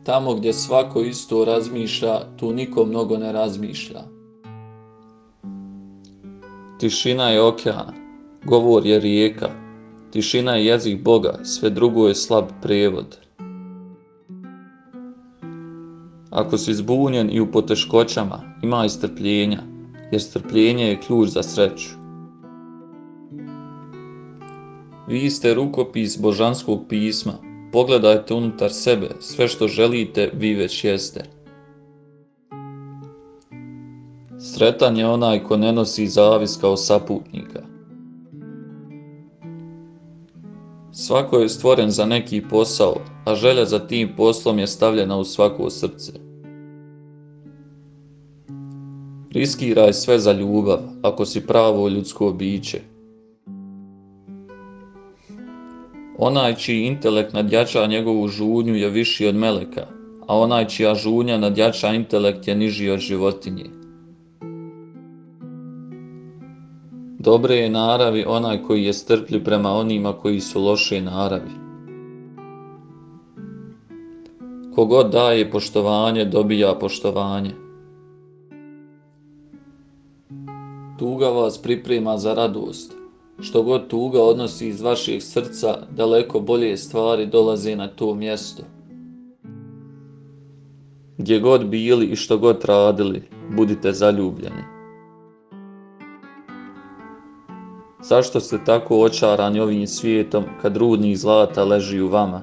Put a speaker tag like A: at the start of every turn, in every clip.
A: Tamo gdje svako isto razmišlja, tu niko mnogo ne razmišlja. Tišina je okean, govor je rijeka, tišina je jezik Boga, sve drugo je slab prijevod. Ako si zbunjen i u poteškoćama, imaj strpljenja, jer strpljenje je ključ za sreću. Vi ste rukopis božanskog pisma, pogledajte unutar sebe, sve što želite vi već jeste. Sretan je onaj ko ne nosi zavis kao saputnika. Svako je stvoren za neki posao, a želja za tim poslom je stavljena u svako srce. Riskiraj sve za ljubav, ako si pravo ljudsko biće. Onaj čiji intelekt nadjača njegovu žudnju je viši od meleka, a onaj čija žudnja nadjača intelekt je niži od životinje. Dobre je naravi onaj koji je strpljiv prema onima koji su loše naravi. Kogod daje poštovanje, dobija poštovanje. Tuga vas priprema za radost. Što god tuga odnosi iz vašeg srca, daleko bolje stvari dolaze na to mjesto. Gdje god bili i što god radili, budite zaljubljeni. Zašto ste tako očarani ovim svijetom kad rudnik zlata leži u vama?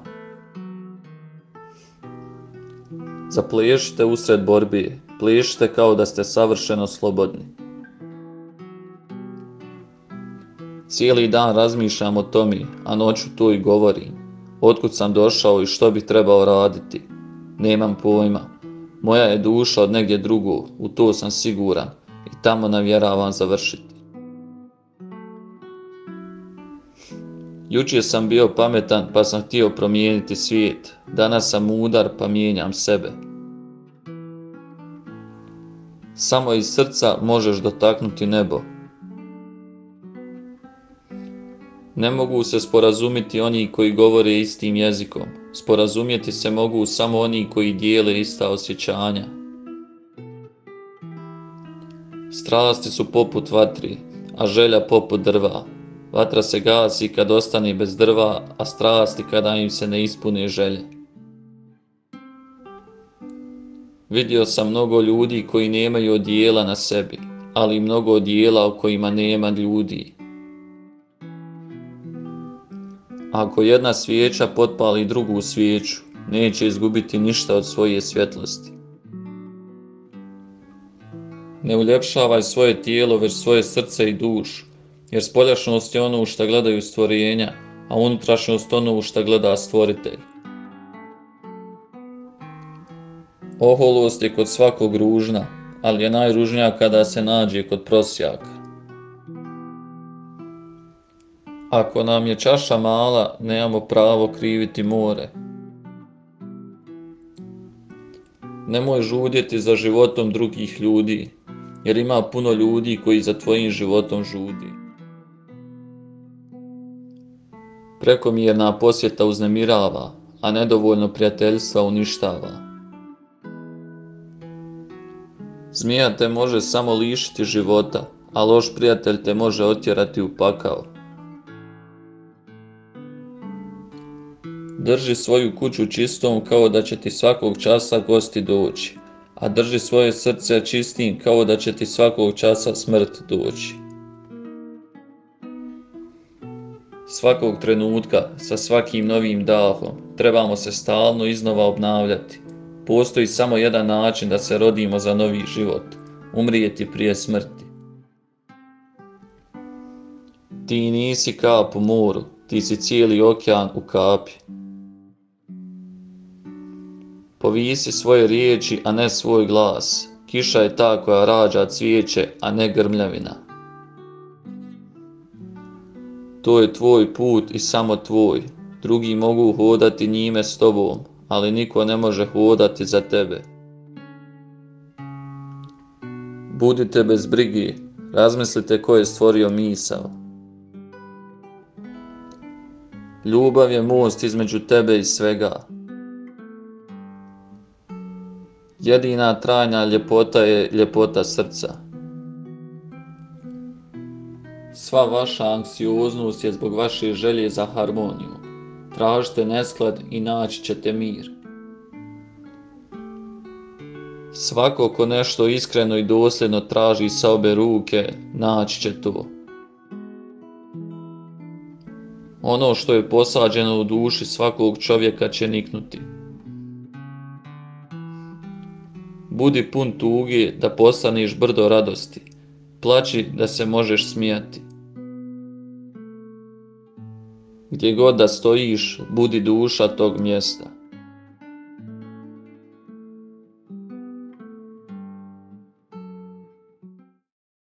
A: Zaplešite usred borbe, plešite kao da ste savršeno slobodni. Cijeli dan razmišljam o tome, a noću to i govorim. Otkud sam došao i što bih trebao raditi? Nemam pojma. Moja je duša od negdje drugo, u to sam siguran i tamo namjeravam završiti. Jučer sam bio pametan pa sam htio promijeniti svijet. Danas sam mudar pa mijenjam sebe. Samo iz srca možeš dotaknuti nebo. Ne mogu se sporazumjeti oni koji govore istim jezikom. Sporazumjeti se mogu samo oni koji dijele ista osjećanja. Strasti su poput vatri, a želja poput drva. Vatra se gasi kad ostane bez drva, a strasti kada im se ne ispune želje. Vidio sam mnogo ljudi koji nemaju odijela na sebi, ali i mnogo odijela u kojima nema ljudi. Ako jedna svijeća potpali drugu svijeću, neće izgubiti ništa od svoje svjetlosti. Ne uljepšavaj svoje tijelo, već svoje srce i dušu, jer spoljašnost je ono u šta gledaju stvorenja, a unutrašnjost ono u šta gleda stvoritelj. Oholost je kod svakog ružna, ali je najružnija kada se nađe kod prosjaka. Ako nam je čaša mala, nemamo pravo kriviti more. Nemoj žudjeti za životom drugih ljudi, jer ima puno ljudi koji za tvojim životom žudi. Prekomjerna posjeta uznemirava, a nedovoljno prijateljstva uništava. Zmija te može samo lišiti života, a loš prijatelj te može otjerati u pakao. Drži svoju kuću čistom kao da će ti svakog časa gosti doći, a drži svoje srce čistim kao da će ti svakog časa smrt doći. Svakog trenutka, sa svakim novim dahom, trebamo se stalno iznova obnavljati. Postoji samo jedan način da se rodimo za novi život, umrijeti prije smrti. Ti nisi kap u moru, ti si cijeli okean u kapi. Povisi svoje riječi, a ne svoj glas. Kiša je ta koja rađa cvijeće, a ne grmljavina. To je tvoj put i samo tvoj. Drugi mogu hodati njime s tobom, ali niko ne može hodati za tebe. Budite bez brige, razmislite ko je stvorio misao. Ljubav je most između tebe i svega. Jedina trajna ljepota je ljepota srca. Sva vaša anksioznost je zbog vaše želje za harmoniju. Tražite nesklad i naći ćete mir. Svako ko nešto iskreno i dosljedno traži sa obe ruke, naći će to. Ono što je posađeno u duši svakog čovjeka će niknuti. Budi pun tuge da postaneš brdo radosti. Plači da se možeš smijati. Gdje god da stojiš, budi duša tog mjesta.